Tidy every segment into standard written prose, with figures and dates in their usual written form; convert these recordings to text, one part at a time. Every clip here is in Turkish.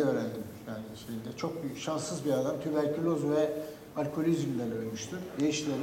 öğrendim. Yani şeyinde çok büyük, şanssız bir adam. Tüberküloz ve alkolizmden ölmüştür. Eşleri.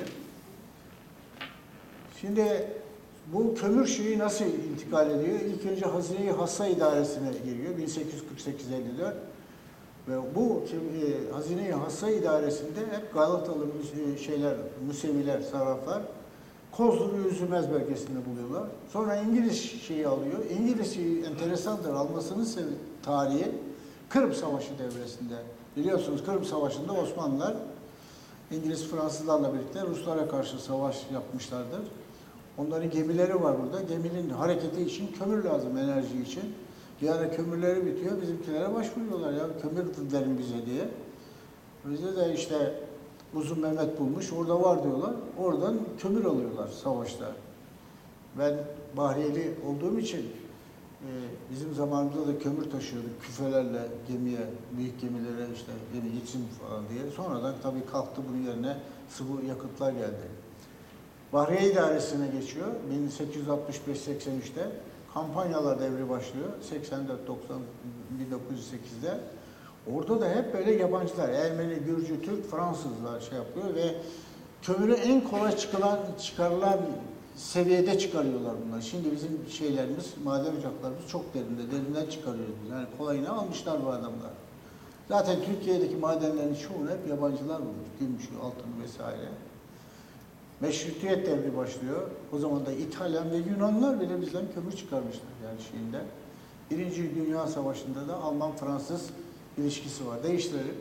Şimdi bu kömür şeyi nasıl intikal ediyor? İlk önce Hazine-i Hassa İdaresi'ne giriyor. 1848-54. Ve bu Hazine-i Hassa İdaresi'nde hep Galatalı şeyler, Museviler, sarraflar Kozlu ve Üzülmez bölgesinde buluyorlar. Sonra İngiliz şeyi alıyor. İngiliz şeyi enteresandır. Almasının tarihi Kırım Savaşı devresinde. Biliyorsunuz Kırım Savaşı'nda Osmanlılar İngiliz Fransızlarla birlikte Ruslara karşı savaş yapmışlardır. Onların gemileri var burada. Geminin hareketi için kömür lazım, enerji için. Bir ara kömürleri bitiyor, bizimkilere başvuruyorlar ya, kömür verin bize diye. Bize de işte Uzun Mehmet bulmuş, orada var diyorlar. Oradan kömür alıyorlar savaşta. Ben Bahriyeli olduğum için bizim zamanımızda da kömür taşıyorduk küfelerle gemiye, büyük gemilere işte gemi gitsin falan diye. Sonradan tabii kalktı bunun yerine sıvı yakıtlar geldi. Bahriye İdaresi'ne geçiyor 1865-83'te. Kampanyalar devri başlıyor 84-90-1908'de. Orada da hep böyle yabancılar, Ermeni, Gürcü, Türk, Fransızlar şey yapıyor ve kömürü en kolay çıkarılan seviyede çıkarıyorlar bunlar. Şimdi bizim şeylerimiz, maden ocaklarımız çok derinde, derinden çıkarıyoruz. Yani kolayını almışlar bu adamlar. Zaten Türkiye'deki madenlerin çoğunu hep yabancılar bulmuş. Gümüşü, altını vesaire. Meşrutiyet devri başlıyor. O zaman da İtalyan ve Yunanlar bile bizden kömür çıkarmışlar yani şeyinden. Birinci Dünya Savaşı'nda da Alman-Fransız ilişkisi var. Değiştirelim.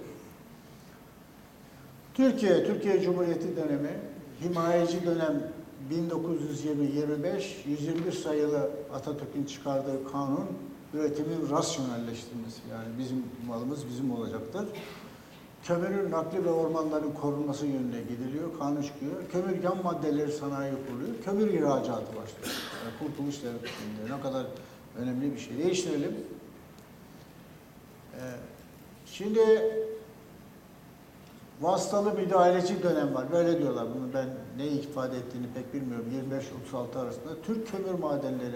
Türkiye Cumhuriyeti dönemi, himayeci dönem 1920-25, 121 sayılı Atatürk'ün çıkardığı kanun, üretimin rasyonelleştirilmesi. Yani bizim malımız bizim olacaktır. Kömürün nakli ve ormanların korunması yönüne gidiliyor, kanun çıkıyor. Kömür yan maddeleri sanayi kuruluyor, kömür ihracatı başlıyor. Yani Kurtuluş Devleti'nde ne kadar önemli bir şey. Değiştirelim. Şimdi vasıtalı müdahaleci dönem var. Böyle diyorlar. Bunu ben ne ifade ettiğini pek bilmiyorum. 25-36 arasında Türk kömür madenleri,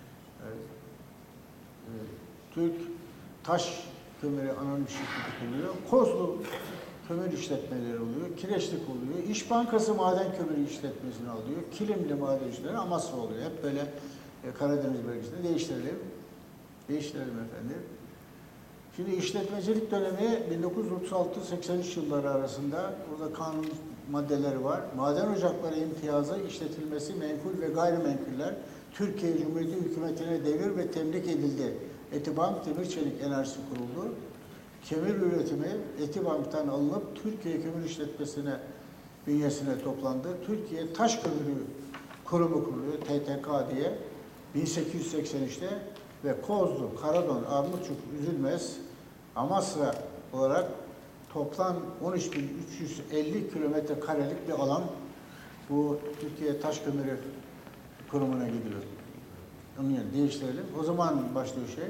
Türk taş kömürü anonim şirketi kuruluyor. Kozlu kömür işletmeleri oluyor. Kireçlik oluyor. İş Bankası maden kömürü işletmesini alıyor. Kilimli madencileri Amasra oluyor. Hep böyle Karadeniz bölgesinde değiştirelim. Değiştirelim efendim. Şimdi işletmecilik dönemi 1936-83 yılları arasında burada kanun maddeleri var. Maden ocakları imtiyazı, işletilmesi menkul ve gayrimenkuller Türkiye Cumhuriyeti hükümetine devir ve temlik edildi. Etibank Demir Çelik Enerjisi kuruldu. Kömür üretimi Etibank'tan alınıp Türkiye Kömür İşletmesi'ne bünyesine toplandı. Türkiye Taş Kömürü Kurumu kuruluyor, TTK diye 1883'te ve Kozlu, Karadon, Armutçuk, Üzülmez, Amasra olarak toplam 13.350 kilometre karelik bir alan bu Türkiye Taş Kömürü Kurumu'na gidiyor. Onun yerine değiştirelim. O zaman başlıyor şey.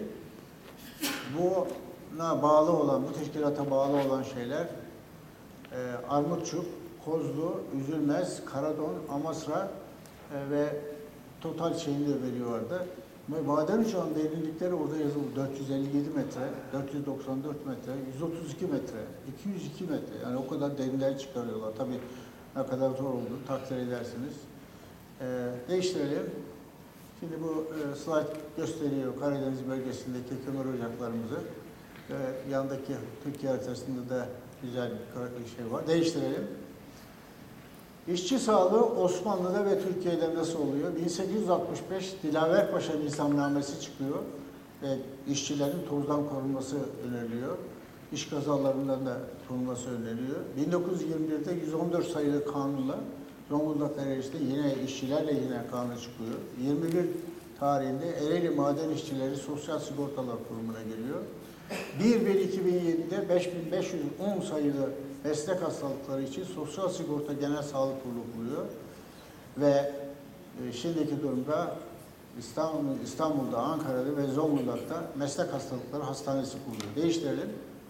Buna bağlı olan, bu teşkilata bağlı olan şeyler Armutçuk, Kozlu, Üzülmez, Karadon, Amasra ve total şeyini de veriyorlardı. Maden ocağının derinlikleri orada yazılı. 457 metre, 494 metre, 132 metre, 202 metre. Yani o kadar derinler çıkarıyorlar. Tabii ne kadar zor oldu takdir edersiniz. Değiştirelim. Şimdi bu slide gösteriyor Karadeniz bölgesindeki kömür ocaklarımızı. Yandaki Türkiye haritasında da güzel bir şey var. Değiştirelim. İşçi sağlığı Osmanlı'da ve Türkiye'de nasıl oluyor? 1865 Dilaverpaşa Nizamnamesi çıkıyor ve işçilerin tozdan korunması öneriliyor. İş kazalarından da korunması öneriliyor. 1921'de 114 sayılı kanunla Zonguldak Ereğlisi'nde yine işçilerle yine kanun çıkıyor. 21 tarihinde Ereğli Maden İşçileri Sosyal Sigortalar Kurumu'na geliyor. 1/1/2007'de 5510 sayılı meslek hastalıkları için Sosyal Sigorta Genel Sağlık Kurulu kuruyor. Ve şimdiki durumda İstanbul'da, Ankara'da ve Zonguldak'ta meslek hastalıkları hastanesi kuruluyor. Değiştirelim.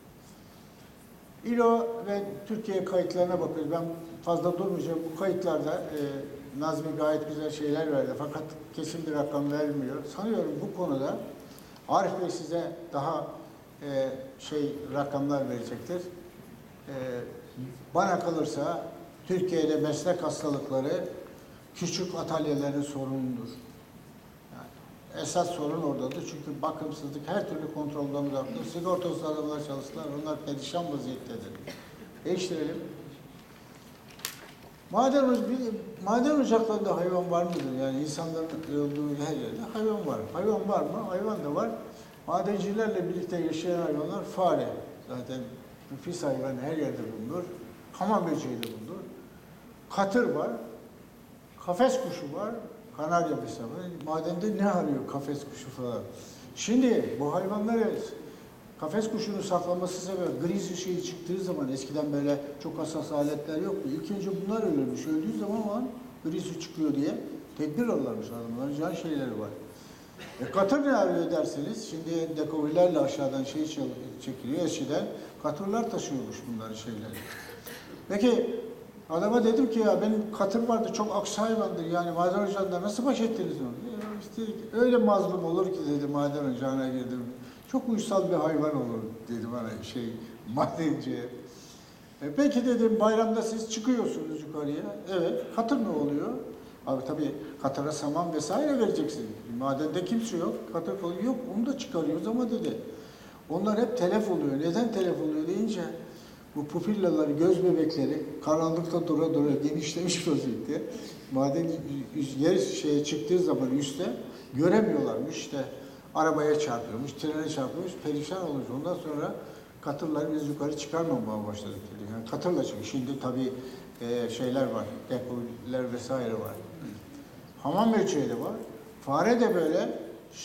İLO ve Türkiye kayıtlarına bakıyoruz. Ben fazla durmayacağım. Bu kayıtlarda Nazmi gayet güzel şeyler verdi. Fakat kesin bir rakam vermiyor. Sanıyorum bu konuda Arif Bey size daha rakamlar verecektir. Bana kalırsa Türkiye'de meslek hastalıkları küçük atölyelerin sorunudur. Yani esas sorun oradadır. Çünkü bakımsızlık her türlü kontrolden uzaktır. Sigortasız adamlar çalıştılar. Onlar perişan vaziyettedir. Değiştirelim. Maden ocaklarında hayvan var mıdır? Yani insanların olduğu her yerde hayvan var. Hayvan var mı? Hayvan da var. Madencilerle birlikte yaşayan hayvanlar fare. Zaten nefis hayvan her yerde bulunur. Hamam böceği de bulunur. Katır var. Kafes kuşu var. Kanarya mesela var. Madende ne arıyor kafes kuşu falan? Şimdi bu hayvanları kafes kuşunu saklaması sebebi grizzly şeyi çıktığı zaman eskiden böyle çok hassas aletler yoktu. İlk önce bunlar ölürmüş. Öldüğü zaman grizzly çıkıyor diye tedbir alırmış adamlar. Can şeyleri var. Katır ne arıyor derseniz, şimdi dekovilerle aşağıdan çekiliyor. Eskiden katırlar taşıyormuş bunları şeyleri. Peki adama dedim ki ya benim katır vardı çok aksi hayvandır yani maden ocağında nasıl baş ettiniz onu? İşte öyle mazlum olur ki dedi maden ocağına girdim. Çok uysal bir hayvan olur dedi bana madenciye. Peki dedim bayramda siz çıkıyorsunuz yukarıya. Evet. Katır ne oluyor? Abi tabii katıra saman vesaire vereceksin. Madende kimse yok. Katır falan yok. Onu da çıkarıyoruz ama dedi. Onlar hep telef oluyor. Neden telef oluyor deyince bu pupillaları, göz bebekleri karanlıkta dura dura genişlemiş vaziyette. Maden yer çıktığı zaman üstte göremiyorlarmış. İşte arabaya çarpıyormuş, trene çarpıyormuş, perişan olmuş. Ondan sonra katırları biz yukarı çıkarmamaya başladık dedi. Yani katırla çıkıyor. Şimdi tabii şeyler var, depolar vesaire var. Hamam böceği de var. Fare de böyle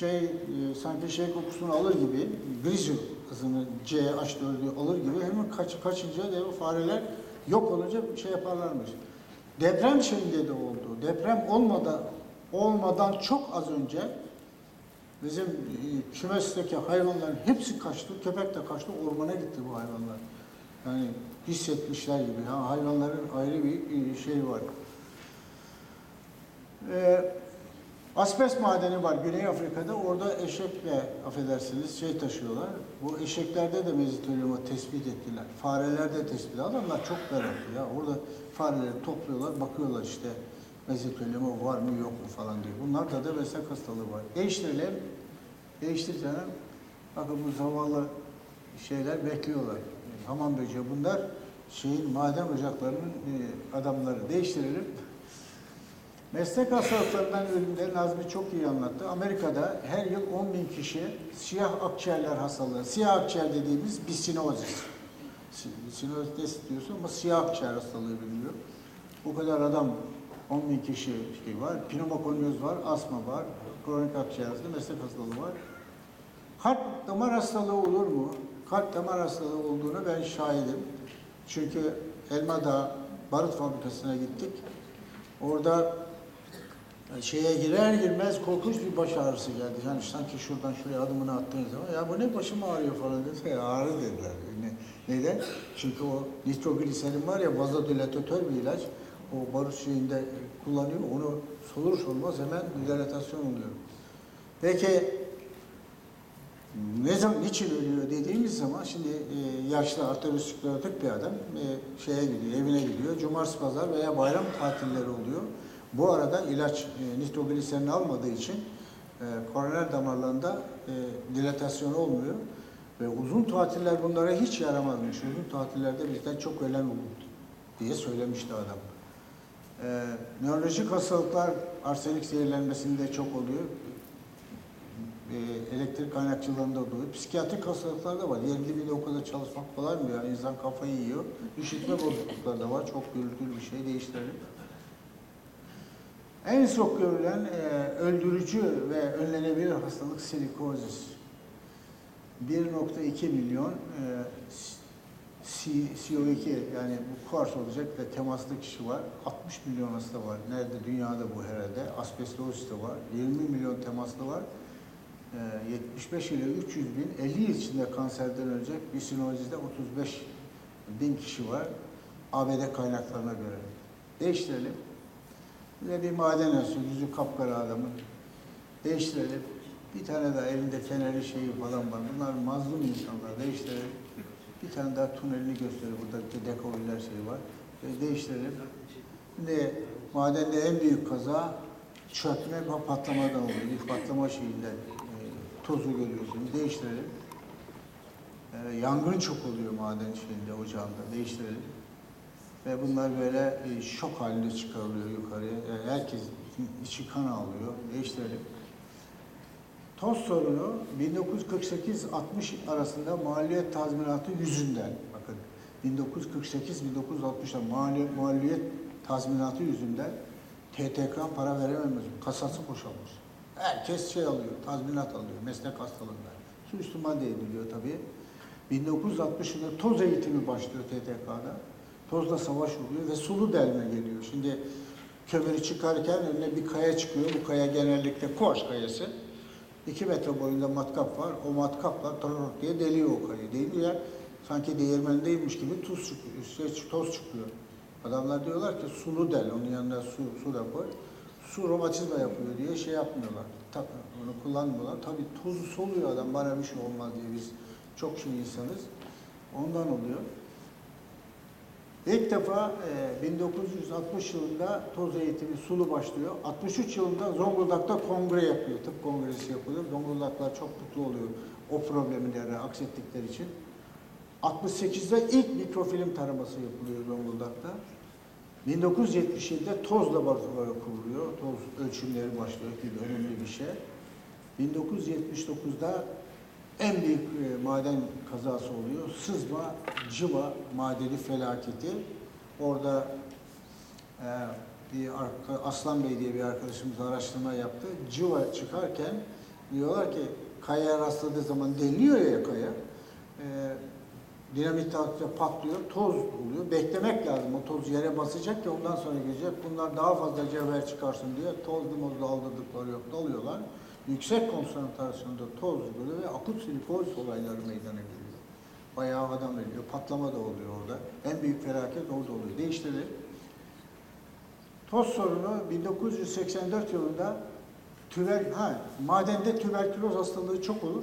sanki kokusunu alır gibi, grizzly hızını C-H4'ü alır gibi hemen kaçınca da fareler yok olunca yaparlarmış. Deprem şeyinde de oldu. Deprem olmadan çok az önce bizim kümesteki hayvanların hepsi kaçtı, köpek de kaçtı, ormana gitti bu hayvanlar. Yani hissetmişler gibi. Hayvanların ayrı bir şey var. Asbest madeni var Güney Afrika'da. Orada eşekle, affedersiniz, taşıyorlar. Bu eşeklerde de mezotelioma tespit ettiler. Farelerde tespit ettiler. Adamlar çok meraklı ya. Orada fareleri topluyorlar, bakıyorlar işte mezotelioma var mı yok mu falan diyor. Bunlarda da meslek hastalığı var. Değiştirelim. Değiştir canım. Bakın bu zavallı şeyler bekliyorlar. Hamam böceği bunlar maden ocaklarının adamları. Değiştirelim. Meslek hastalıklarından ölümleri Nazmi çok iyi anlattı. Amerika'da her yıl 10.000 kişi siyah akciğerler hastalığı, siyah akciğer dediğimiz bisinozis. Bisinozis diyorsun ama siyah akciğer hastalığı biliniyor. O kadar adam 10.000 kişi var. Pneumokonioz var, asma var, kronik akciğer hastalığı, meslek hastalığı var. Kalp damar hastalığı olur mu? Kalp damar hastalığı olduğunu ben şahidim. Çünkü Elmadağ barut fabrikasına gittik. Orada girer girmez korkunç bir baş ağrısı geldi. Yani sanki şuradan şuraya adımını attığınız zaman ya bu ne başım ağrıyor falan dedi. Ağrı dediler. Neden? Çünkü o nitrogliserin var ya vazodilatatör bir ilaç. O barut şeyinde kullanıyor. Onu solur solmaz hemen dilatasyon oluyor. Peki niçin ölüyor dediğimiz zaman şimdi yaşlı arteriosklerotik bir adam gidiyor, evine gidiyor. Cumartesi, pazar veya bayram tatilleri oluyor. Bu arada ilaç nitrogliserini almadığı için koroner damarlarında dilatasyon olmuyor. Ve uzun tatiller bunlara hiç yaramazmış. Uzun tatillerde bizden çok ölen olurdu diye söylemişti adam. Nörolojik hastalıklar arsenik zehirlenmesinde çok oluyor. Elektrik kaynakçılarında oluyor. Psikiyatrik hastalıklar da var. Yer dibinde o kadar çalışmak kolay mı ya? İnsan kafayı yiyor. İşitme bozuklukları da var. Çok gürültülü bir şey. Değiştirelim. En çok görülen öldürücü ve önlenebilir hastalık silikozis. 1.2 milyon CO2 yani bu kuars olacak ve temaslı kişi var. 60 milyon hasta var. Nerede? Dünyada bu herhalde. Asbestozis de var. 20 milyon temaslı var. 75 ile 300 bin, 50 yıl içinde kanserden ölecek. Bisinozis'de 35 bin kişi var. ABD kaynaklarına göre. Değiştirelim. Bir de bir maden arası, yüzü kapkara adamın. Değiştirelim. Bir tane daha elinde feneri şeyi falan var. Bunlar mazlum insanlar. Değiştirelim. Bir tane daha tünelini gösteriyor. Burada dekoller şeyi var. Değiştirelim. Şimdi madende en büyük kaza çökme ve patlamadan oluyor. Bir patlama şeyinde tozu görüyorsunuz. Değiştirelim. Yangın çok oluyor maden şeyinde, ocağında. Değiştirelim. Ve bunlar böyle şok halinde çıkarılıyor yukarıya. Herkes içi kan ağlıyor. Değiştirelim. Toz sorunu 1948-60 arasında maliyet tazminatı yüzünden, bakın 1948-1960'da maliyet tazminatı yüzünden TTK para verememiz, kasası boşalmış. Herkes şey alıyor, tazminat alıyor, meslek hastalığında. Suistimal ediliyor tabii. 1960 yılında toz eğitimi başlıyor TTK'da. Tozla savaş oluyor ve sulu delme geliyor. Şimdi kömürü çıkarken önüne bir kaya çıkıyor. Bu kaya genellikle Koç kayası. 2 metre boyunda matkap var. O matkapla tırırık diye deliyor o kayayı. Deliyor. Sanki değirmendeymiş gibi tuz çıkıyor. Üstüne toz çıkıyor. Adamlar diyorlar ki sulu del. Onun yanında su da koy. Su romatizma yapıyor diye şey yapmıyorlar. Onu kullanmıyorlar. Tabii tozu soluyor adam. Bana bir şey olmaz diye biz çok şey insanız. Ondan oluyor. İlk defa 1960 yılında toz eğitimi sulu başlıyor. 63 yılında Zonguldak'ta kongre yapıyor. Tıp kongresi yapılıyor. Zonguldaklar çok mutlu oluyor o problemleri aksettikleri için. 68'de ilk mikrofilm taraması yapılıyor Zonguldak'ta. 1977'de toz laboratuvarı kuruluyor. Toz ölçümleri başlıyor ki önemli bir şey. 1979'da en büyük maden kazası oluyor. Sızma, Cıva madeni felaketi. Orada Aslan Bey diye bir arkadaşımız araştırma yaptı. Cıva çıkarken diyorlar ki kayaya rastladığı zaman deliniyor ya kaya. Dinamit tarafında patlıyor, toz oluyor. Beklemek lazım. O toz yere basacak ki ondan sonra gelecek. Bunlar daha fazla cevher çıkarsın diye tozlu mozlu aldırdıkları yok. Dalıyorlar. Yüksek konsantrasyonda toz oluyor ve akut silikoz olayları meydana geliyor. Bayağı adam ölüyor. Patlama da oluyor orada. En büyük felaket orada oluyor. Değiştirelim. Toz sorunu 1984 yılında madende tüberküloz hastalığı çok olur.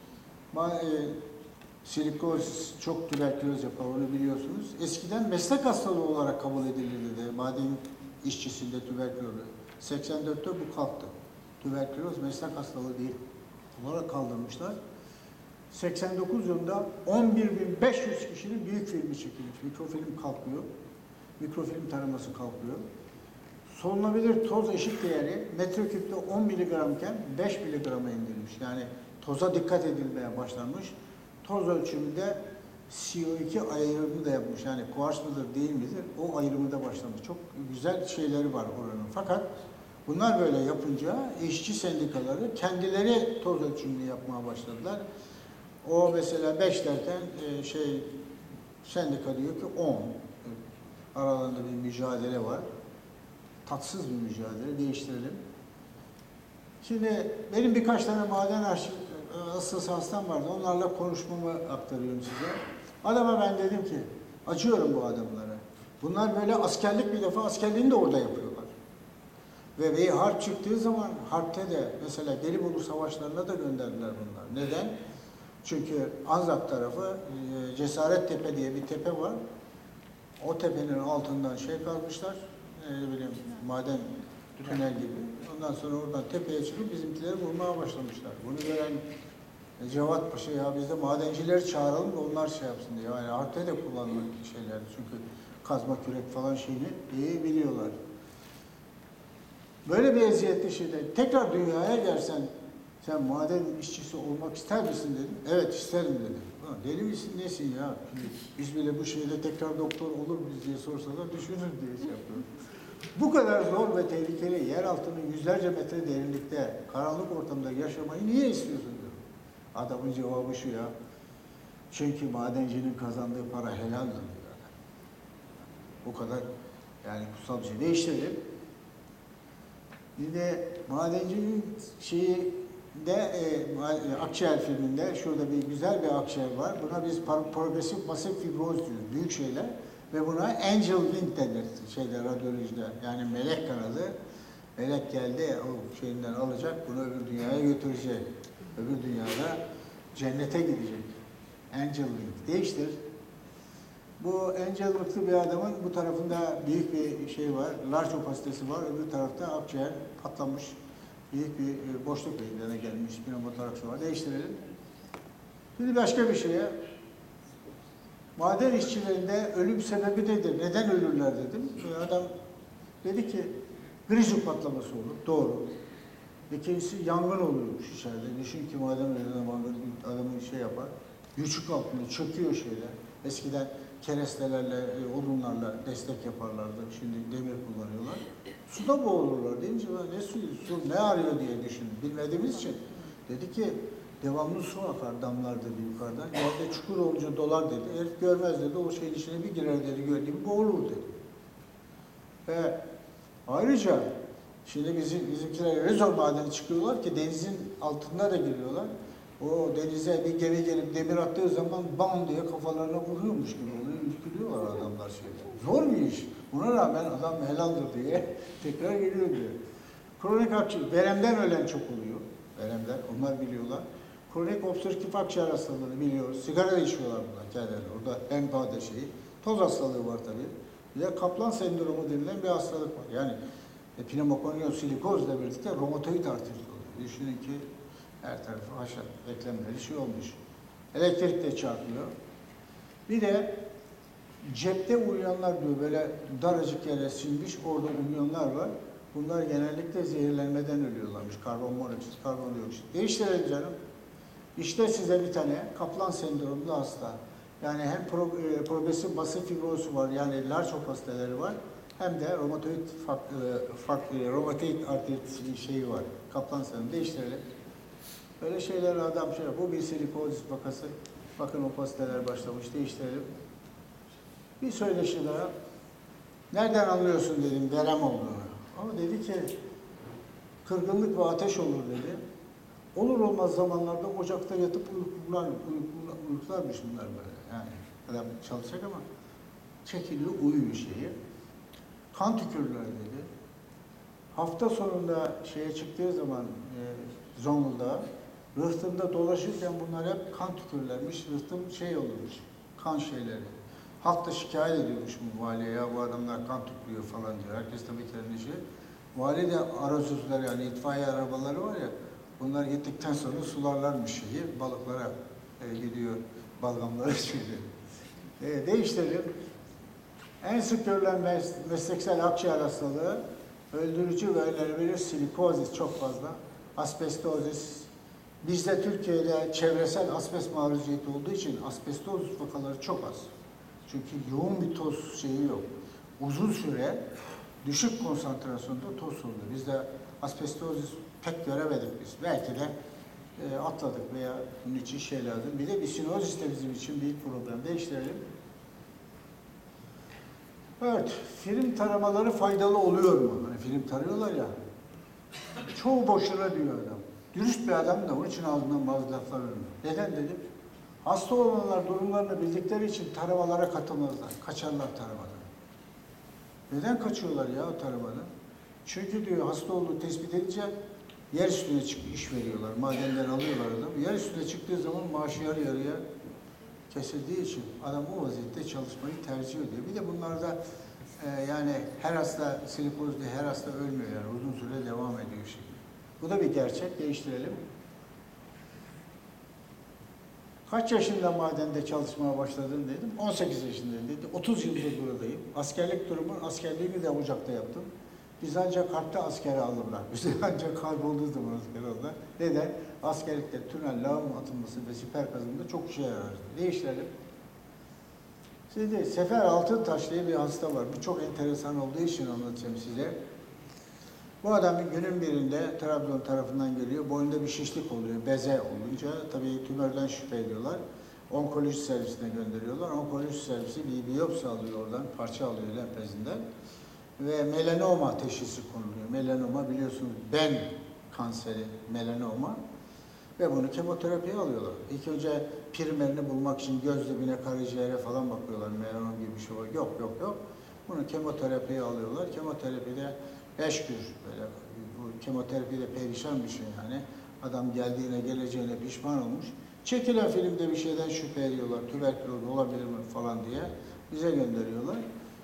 Silikoz çok tüberküloz yapar, onu biliyorsunuz. Eskiden meslek hastalığı olarak kabul edilirdi. Maden işçisinde tüberküloz. 84'te bu kalktı. Tüberküloz meslek hastalığı değil olarak kaldırmışlar. 89 yılında 11.500 kişinin büyük filmi çekilmiş. Mikrofilm kalkıyor. Mikrofilm taraması kalkıyor. Solunabilir toz eşik değeri metreküpte 10 mg iken 5 mg'a indirilmiş. Yani toza dikkat edilmeye başlanmış. Toz ölçümünde CO2 ayrımı da yapmış. Yani kuars mıdır değil midir? O ayrımı da başlamış. Çok güzel şeyleri var oranın. Fakat bunlar böyle yapınca işçi sendikaları kendileri toz ölçümünü yapmaya başladılar. O mesela 5 derken sendika diyor ki 10. Aralarında bir mücadele var. Tatsız bir mücadele. Değiştirelim. Şimdi benim birkaç tane maden hastası hastam vardı. Onlarla konuşmamı aktarıyorum size. Adama ben dedim ki acıyorum bu adamlara. Bunlar böyle askerlik bir defa askerliğini de orada yapıyorlar. Ve bir harp çıktığı zaman harpte de mesela Gelibolu savaşlarına da gönderdiler bunlar. Neden? Çünkü Anzak tarafı Cesarettepe diye bir tepe var. O tepenin altından kazmışlar. Maden tünel gibi. Ondan sonra oradan tepeye çıkıp bizimkileri vurmaya başlamışlar. Bunu gören Cevat Paşa ya biz de madencileri çağıralım da onlar yapsın diye. Yani harpte de kullanılan şeyler. Çünkü kazma kürek falan şeyini iyi biliyorlar. Böyle bir eziyetli şeyde tekrar dünyaya gelsen sen maden işçisi olmak ister misin dedim. Evet isterim dedim. Deli misin nesin ya? Biz bile bu şeyde tekrar doktor olur muyuz diye sorsalar düşünür diye yapıyorum. Bu kadar zor ve tehlikeli yer altının yüzlerce metre derinlikte karanlık ortamda yaşamayı niye istiyorsun diyorum. Adamın cevabı şu ya. Çünkü madencinin kazandığı para helal diyor. O kadar yani kutsal bir şey. Değiştirelim. Bir de madencinin akciğer filminde şurada bir güzel bir akciğer var. Buna biz progresif pasif fibroz diyoruz. Büyük şeyler. Ve buna angel wing denir radyolojide. Yani melek kanadı. Melek geldi, o şeyinden alacak, bunu öbür dünyaya götürecek. Öbür dünyada cennete gidecek. Angel Link. Değiştir. Bu Angel Link'li bir adamın bu tarafında büyük bir şey var, large opasitesi var. Öbür tarafta akciğer patlamış, büyük bir boşluk meydana gelmiş, pneumotoraks var. Değiştirelim. Şimdi başka bir şeye. Maden işçilerinde ölüm sebebi nedir? Neden ölürler dedim. Adam dedi ki grizu patlaması olur. Doğru. İkincisi yangın oluyormuş içeride. Düşün ki maden adamın şey yapar. Göçük altında çöküyor şeyler. Eskiden kerestelerle, odunlarla destek yaparlardı. Şimdi demir kullanıyorlar. Suda boğulurlar deyince ne suyu, su ne arıyor diye düşündüm. Bilmediğimiz için. Dedi ki devamlı su akar damlar dedi yukarıdan. Yerde çukur olunca dolar dedi. Herif görmez dedi. O şeyin içine bir girer dedi. Gördüğüm boğulur dedi. Ve ayrıca şimdi bizimkiler öyle zor madene çıkıyorlar ki denizin altında da giriyorlar. O denize bir gemi gelip demir attığı zaman bam diye kafalarına vuruyormuş gibi oluyor. Ürkülüyorlar adamlar şeyler. Zor bir iş. Buna rağmen adam helaldir diye tekrar geliyor diyor. Kronik akciğer, veremden ölen çok oluyor. Veremden, onlar biliyorlar. Kronik obstrüktif akciğer hastalığını biliyoruz. Sigara da içiyorlar bunlar kendileri. Orada en bade şeyi. Toz hastalığı var tabii. Bir de Kaplan sendromu denilen bir hastalık var. Yani pneumokoniosilikoz ile birlikte romatoid artrit oluyor. Düşünün ki her tarafı haşat, eklemleri şey olmuş. Elektrik de çarpıyor. Bir de cepte uyuyanlar diyor, böyle daracık yere sinmiş, orada uyuyanlar var. Bunlar genellikle zehirlenmeden ölüyorlarmış. Karbonmonoksit, karbondioksit. Değiştirelim canım. İşte size bir tane Kaplan sendromlu hasta. Yani hem progresif basif fibrozu var, yani large opasiteleri var. Hem de romatoid artrit şeyi var. Kaplan sendromu. Değiştirelim. Böyle şeyler adam şey yapıyor. Bu bir silikozis vakası. Bakın opasiteler başlamış. Değiştirelim. Bir söyleşi daha. Nereden anlıyorsun dedim verem olduğunu. Ama dedi ki kırgınlık ve ateş olur dedi. Olur olmaz zamanlarda ocakta yatıp uyuklarmış bunlar böyle. Yani adam çalışacak ama çekiliyor, uyuyor şeyi. Kan tükürürler dedi. Hafta sonunda şeye çıktığı zaman Zonguldak'a rıhtımda dolaşırken bunlar hep kan tükürlermiş. Rıhtım şey olurmuş, kan şeyleri. Halk da şikayet ediyormuş bu valiye, ya bu adamlar kan tükürüyor falan diyor. Herkes tabii kendi şey. Vali de arazözler, yani itfaiye arabaları var ya, bunlar gittikten sonra sularlarmış şeyi, balıklara gidiyor, balgamlara çıkıyor. Değiştirelim. En sık görülen mesleksel akciğer hastalığı, öldürücü ve önlenebilir silikozis çok fazla, asbestozis. Bizde Türkiye'de çevresel asbest maruziyeti olduğu için asbestozis vakaları çok az. Çünkü yoğun bir toz şeyi yok. Uzun süre düşük konsantrasyonda toz oluyor. Bizde asbestozis pek göremedik biz. Belki de atladık veya bunun için şey lazım. Bir de bisinozis de bizim için büyük problem. Değiştirelim. Evet, film taramaları faydalı oluyor mu? Hani film tarıyorlar ya. Çoğu boşuna diyor adam. Dürüst bir adam da onun için ağzından bazı laflar ölmüyor. Neden dedim? Hasta olanlar durumlarını bildikleri için taramalara katılmazlar. Kaçarlar taramadan. Neden kaçıyorlar ya o taramadan? Çünkü diyor hasta olduğu tespit edince yer üstüne iş veriyorlar. Madenden alıyorlar adamı. Yer üstüne çıktığı zaman maaşı yarı yarıya kesildiği için adam o vaziyette çalışmayı tercih ediyor. Bir de bunlarda yani her hasta silikozda her hasta ölmüyor, yani uzun süre devam ediyor şey. Bu da bir gerçek. Değiştirelim. Kaç yaşında madende çalışmaya başladın dedim. 18 yaşındayım dedi. 30 yıldır buradayım. Askerlik durumu, askerliğimi de Ocak'ta yaptım. Biz ancak harpte askere alırlar. Biz ancak harp olduğu zaman askere alırlar. Neden? Askerlikte tünel, lağım atılması ve siper kazımında çok işe yarar. Değiştirelim. Şimdi Sefer Altıntaş diye bir hasta var. Bu çok enteresan olduğu için anlatacağım size. Bu adam günün birinde Trabzon tarafından geliyor. Boynunda bir şişlik oluyor. Beze olunca tabii tümörden şüphe ediyorlar. Onkoloji servisine gönderiyorlar. Onkoloji servisi bir biyopsi alıyor oradan. Parça alıyor lenfezinden. Ve melanoma teşhisi konuluyor. Melanoma biliyorsunuz ben kanseri, melanoma. Ve bunu kemoterapiye alıyorlar. İlk önce primerini bulmak için göz dibine, karaciğere falan bakıyorlar. Melanom gibi bir şey var. Yok. Bunu kemoterapiye alıyorlar. Kemoterapide eşgür, böyle bu kemoterapide perişan bir şey yani. Adam geldiğine geleceğine pişman olmuş. Çekilen filmde bir şeyden şüphe ediyorlar, tüberküloz olabilir mi falan diye bize gönderiyorlar.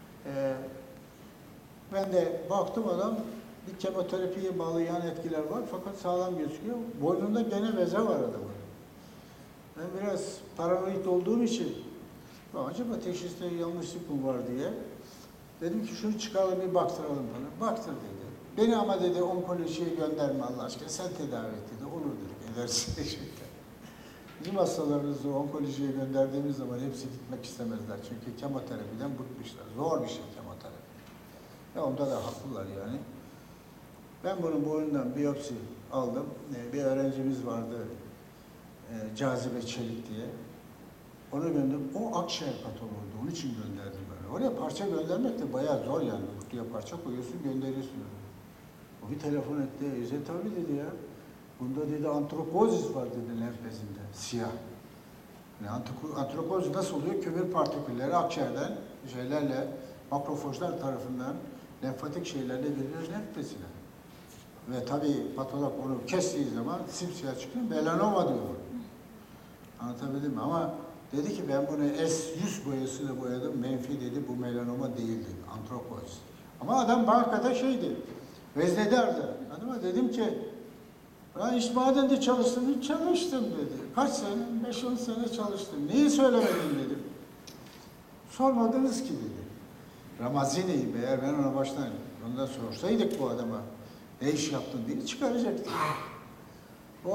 Ben de baktım adam bir kemoterapiye bağlı yan etkiler var fakat sağlam gözüküyor. Boynunda gene beze var adamın. Ben biraz paranoid olduğum için acaba teşhiste yanlışlık mı var diye dedim ki şunu çıkaralım bir baktıralım bana. Baktır dedi. Beni ama dedi onkolojiye gönderme Allah aşkına sen tedavi et dedi. Olur dedik edersin teşekkür. Bizim hastalarımızı onkolojiye gönderdiğimiz zaman hepsi gitmek istemezler. Çünkü kemoterapiden bıkmışlar. Zor bir şey kemoterapi. Ve onda da haklılar yani. Ben bunun boynundan biyopsi aldım. Bir öğrencimiz vardı. Cazibe Çelik diye. Onu gönderdim. O akciğer patologuydu. Onun için gönderdim böyle. Oraya parça göndermek de bayağı zor yani. Kutuya parça koyuyorsun, gönderiyorsun. O bir telefon etti. İzzet abi dedi ya. Bunda dedi antrokozis var dedi lenf bezinde. Siyah. Yani antrokozis nasıl oluyor? Kömür partikülleri akciğerden şeylerle, makrofajlar tarafından lenfatik şeylerle geliyor lenf bezine. Ve tabii patolog onu kestiği zaman simsiyah çıkıyor. Melanoma diyor. Anlatabildim mi? Ama dedi ki ben bunu S100 boyasıyla boyadım. Menfi dedi bu melanoma değildi. Antrokozis. Ama adam bankada şeydi. Veznedardı. Adama dedim ki ben iş madende çalıştım. Çalıştım dedi. Kaç sene? 5-10 sene çalıştım. Neyi söylemedin dedim. Sormadınız ki dedi. Ramazini'yi eğer ben ona baştan ondan sorsaydık bu adama ne iş yaptın diye çıkaracaktı. Bu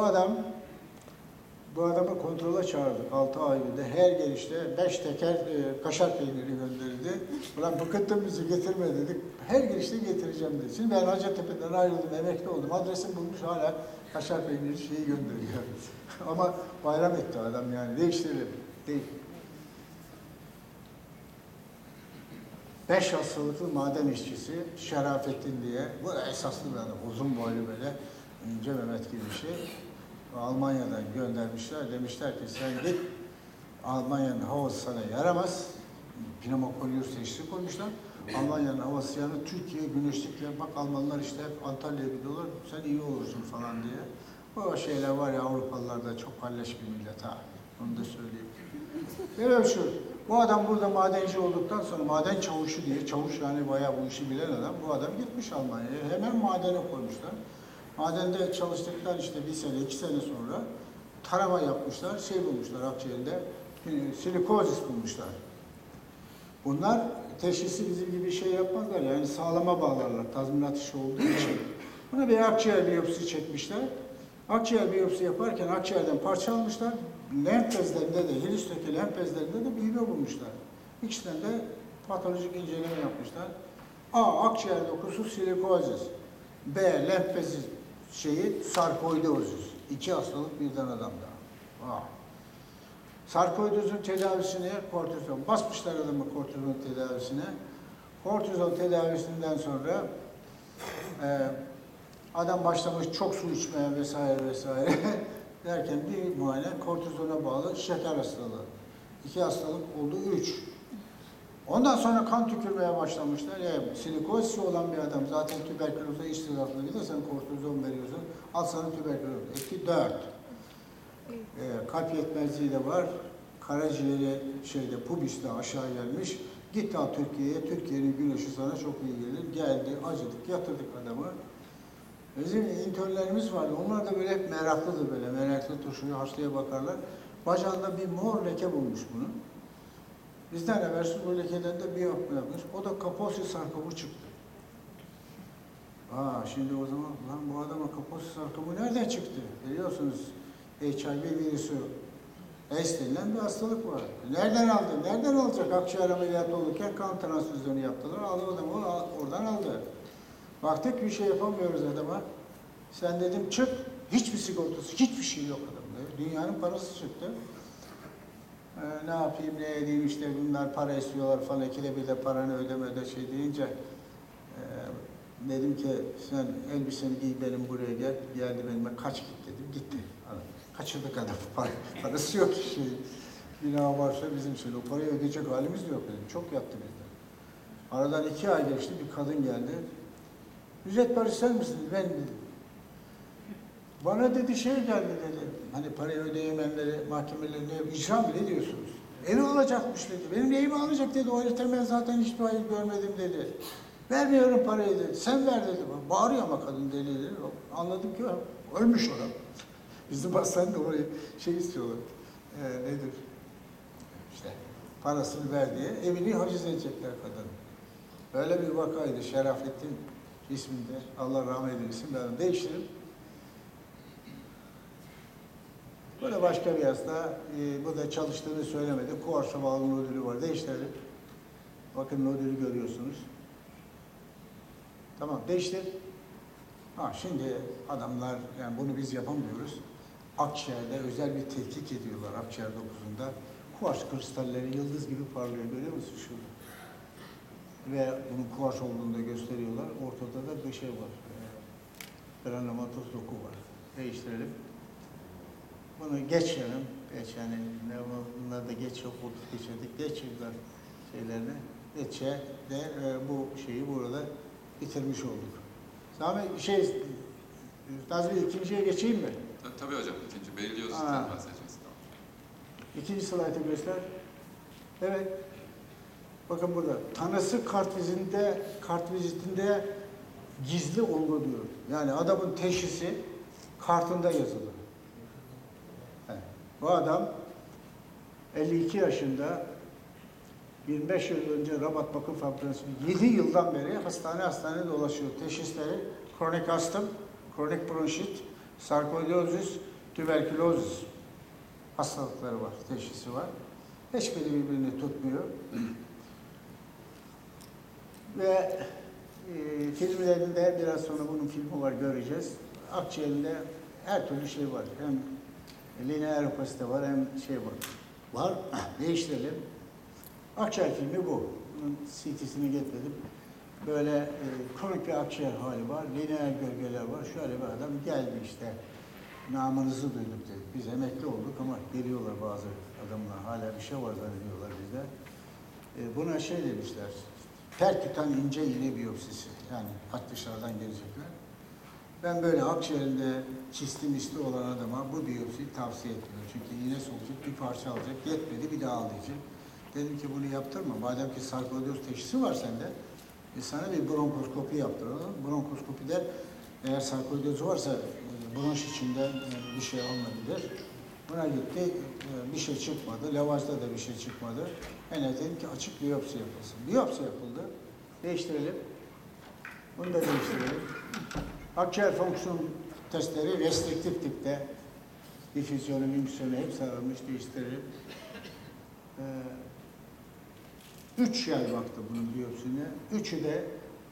adamı kontrola çağırdık 6 ay önce. Her gelişte 5 teker kaşar peyniri gönderildi. Ulan bıkıttın bizi getirme dedik. Her gelişte getireceğim dedi. Şimdi ben Hacettepe'den ayrıldım, emekli oldum. Adresim bulmuş hala kaşar peyniri şeyi gönderiyor. Ama bayram etti adam yani. Değiştirelim. Değil. 5 hastalıklı maden işçisi Şerafettin diye. Bu da esaslı bir adam. Uzun boylu böyle ince Mehmet gibi bir şey. Almanya'dan göndermişler. Demişler ki sen git Almanya'nın havası sana yaramaz. Pneumokolyus teşhisi koymuşlar. Almanya'nın havası yanı Türkiye güneşlikle bak Almanlar işte hep Antalya'ya gidiyorlar. Sen iyi olursun falan diye. O şeyler var ya Avrupalılarda çok halleş bir millet ha. Onu da söyleyeyim. Böyle şu. Bu adam burada madenci olduktan sonra maden çavuşu diye, çavuş yani bayağı bu işi bilen adam, bu adam gitmiş Almanya'ya. Hemen madene koymuşlar. Madende çalıştıktan işte 1 sene, 2 sene sonra tarama yapmışlar, şey bulmuşlar akciğerinde, silikozis bulmuşlar. Bunlar teşhisi bizim gibi şey yapmazlar yani sağlama bağlarlar tazminat işi olduğu için. Buna bir akciğer biyopsi çekmişler. Akciğer biyopsi yaparken akciğerden parça almışlar. Lenf bezlerinde de, hilüsteki lenf bezlerinde de büyüme bulmuşlar. İkisinden de patolojik inceleme yapmışlar. A. Akciğer dokusu silikozis. B. Lenf bezi sarkoidozis. 2 hastalık birden adamda. A. Sarkoidozun tedavisine kortizon. Basmışlar adamı kortizon tedavisine. Kortizon tedavisinden sonra adam başlamış çok su içmeye vesaire vesaire derken bir muayene kortizona bağlı şeker hastalığı. 2 hastalık oldu 3. Ondan sonra kan tükürmeye başlamışlar. Silikozisi olan bir adam zaten tüberküloza iştiraklı gidersen kortizon veriyorsun. Al sana tüberküloz. 2, 4. Kalp yetmezliği de var. Karaciğeri pubisle aşağı gelmiş. Git al Türkiye'ye. Türkiye'nin güneşi sana çok iyi gelir. Geldi, acıdık, yatırdık adamı. Bizim internlerimiz vardı. Onlar da böyle hep meraklıdır böyle. Meraklı turşuyu hastaya bakarlar. Bacağında bir mor leke bulmuş bunu. Bizden evvelsiz bu lekeden de biyopsi yapmış. O da Kaposi sarkomu çıktı. Şimdi o zaman lan bu adama Kaposi sarkomu nereden çıktı? Biliyorsunuz HIV virüsü AIDS denilen bir hastalık var. Nereden aldı? Nereden alacak? Akciğer ameliyatı olurken kan transfüzyonu yaptılar. Aldı adamı oradan aldı. Baktık bir şey yapamıyoruz adama. Sen dedim çık. Hiçbir sigortası, hiçbir şey yok adamda. Dünyanın parası çıktı. Ne yapayım, ne edeyim işte bunlar para istiyorlar falan. 2'de 1'de paranı ödeme deyince dedim ki sen elbiseni giy benim buraya gel. Geldi benimle kaç git dedim. Gitti. Kaçırdık adamı. Parası yok ki şey. Günah varsa bizim şey. O parayı ödeyecek halimiz de yok dedim. Çok yattı bizden. Aradan 2 ay geçti. Bir kadın geldi. Ücret var ister misiniz? Ben dedim. Bana dedi şey geldi dedi. Hani parayı ödeyemeyenleri mahkemelerinde icra mı ne diyorsunuz? Evi alacakmış dedi. Benim evimi alacak dedi. O heriften ben zaten hiçbir hayır görmedim dedi. Vermiyorum parayı dedi. Sen ver dedi. Bağırıyor ama kadın deli dedi. Anladım ki ölmüş adam. Bizim hastanede orayı şey istiyorlar. Nedir? İşte parasını ver diye evini haciz edecekler kadın. Böyle bir vakaydı. Şerafettin isminde. Allah rahmet eylesin. Ben değiştirip böyle başka bir hasta, bu da çalıştığını söylemedi. Kuarsa bağlı nodülü var. Değiştirelim. Bakın nodülü görüyorsunuz. Tamam, değiştir. Ha, şimdi adamlar, yani bunu biz yapamıyoruz. Akciğerde özel bir tetkik ediyorlar akciğer dokusunda. Kuars kristalleri yıldız gibi parlıyor. Görüyor musun şurada? Ve bunun kuars olduğunu da gösteriyorlar. Ortada da bir şey var. Granulomatoz doku var. Değiştirelim. Bunu geçelim. Geç yani bunlar da geç yok. Geçirdik. Geçirdiler şeylerini. Geçe de bu şeyi burada bitirmiş olduk. Sami Nazmi ikinciye geçeyim mi? Tabii hocam. İkinci belirliyoruz. Bahsedeceğiz. İkinci slaytı göster. Evet. Bakın burada. Tanısı kartvizitinde gizli olgu diyor. Yani adamın teşhisi kartında yazılı. Evet. Bu adam 52 yaşında 25 yıl önce Rabat Bakım Fabrikası'nda 7 yıldan beri hastane dolaşıyor. Teşhisleri kronik astım, kronik bronşit, sarkoidozis, tüberkülozis hastalıkları var, teşhisi var. Hiçbiri birbirini tutmuyor. Ve filmlerinde biraz sonra bunun filmi var, göreceğiz. Akciğerinde her türlü şey var. Hem lineer opasite var hem şey var. Var, değiştirelim. Akciğer filmi bu. Bunun CT'sini getirdim. Böyle kronik bir akciğer hali var, lineer gölgeler var. Şöyle bir adam geldi işte, namınızı duyduk dedi. Biz emekli olduk ama geliyorlar bazı adamlar, hala bir şey var zannediyorlar bizde. Buna şey demişler, perkütan ince iğne biyopsisi. Yani hat dışarıdan gelecekler. Ben böyle akciğerinde çisti misli olan adama bu biyopsiyi tavsiye etmiyorum. Çünkü iğne sokacak, bir parça alacak, yetmedi bir daha al diyecek. Dedim ki bunu yaptırma. Madem ki sarkoidoz teşhisi var sende, sana bir bronkoskopi yaptıralım. Bronkoskopide eğer sarkoidoz varsa bronş içinden bir şey alınabilir. Buna gitti, bir şey çıkmadı. Lavajda da bir şey çıkmadı. Ben dedim ki açık biyopsi yapılsın. Biyopsi yapıldı. Değiştirelim. Bunu da değiştirelim. Akciğer fonksiyon testleri restriktif tipte. Difüzyonu, misyonu hepsi alınmış. Değiştirelim. 3 yay baktı bunun biyopsine. Üçü de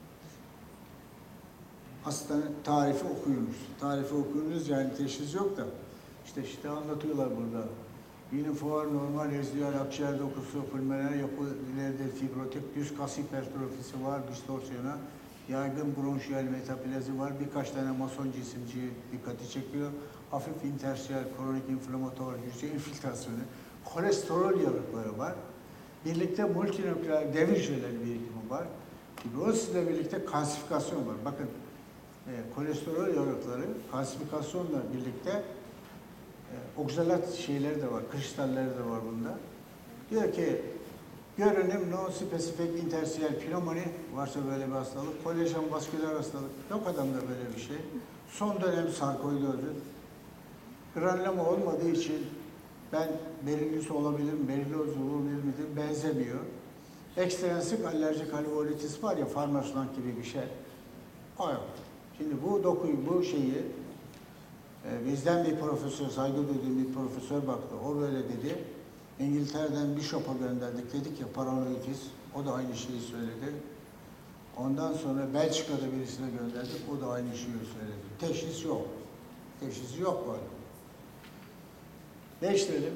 hastanın tarifi okuyunuz. Tarifi okuyunuz yani teşhis yok da. İşte anlatıyorlar burada. Uniform, normal rezdüel akciğer dokusu, pulmoner yapı ileride fibrotik, düz kas hipertrofisi var, distorsiyona, yaygın bronşiyel metaplazi var, birkaç tane mason cisimci dikkati çekiyor. Hafif intersiyel kronik inflamatuar hücre infiltrasyonu, kolesterol yarıkları var. Birlikte multinükleer dev hücreleri birikimi var. Fibrosis ile birlikte kalsifikasyon var. Bakın kolesterol yarıkları kalsifikasyonla birlikte oksalat şeyleri de var, kristalleri de var bunda. Diyor ki görünüm non-spesifik intersiyel pnömoni varsa böyle bir hastalık, kolajen vasküler hastalık yok adamda böyle bir şey. Son dönem sarkoidozu granüloma olmadığı için ben berillüs olabilirim, berillioz olabilir midir? Benzemiyor. Ekstrensik alerjik alveolitis var ya, farmaslan gibi bir şey. O yok. Şimdi bu dokuyu, bu şeyi bizden bir profesör, saygı duyduğum bir profesör baktı. O böyle dedi. İngiltere'den Bishop'a gönderdik. Dedik ya paranoiditis. O da aynı şeyi söyledi. Ondan sonra Belçika'da birisine gönderdik. O da aynı şeyi söyledi. Teşhis yok. Teşhisi yok böyle. Değiştirelim.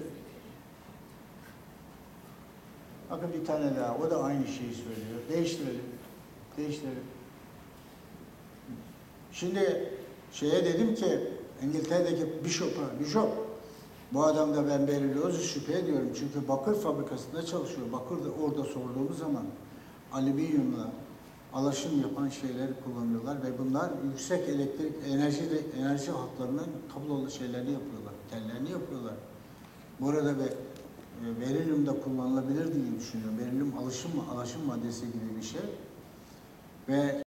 Bakın bir tane daha. O da aynı şeyi söylüyor. Değiştirelim. Değiştirelim. Şimdi dedim ki İngiltere'deki Bishop, bu adamda ben berillioz şüphe ediyorum. Çünkü bakır fabrikasında çalışıyor. Bakır da orada sorduğumuz zaman alüminyumla alaşım yapan şeyleri kullanıyorlar ve bunlar yüksek elektrik enerji hatlarının kablolu şeylerini yapıyorlar, tellerini yapıyorlar. Bu arada berilyum da kullanılabilir diye düşünüyorum. Berilyum alaşım maddesi gibi bir şey. Ve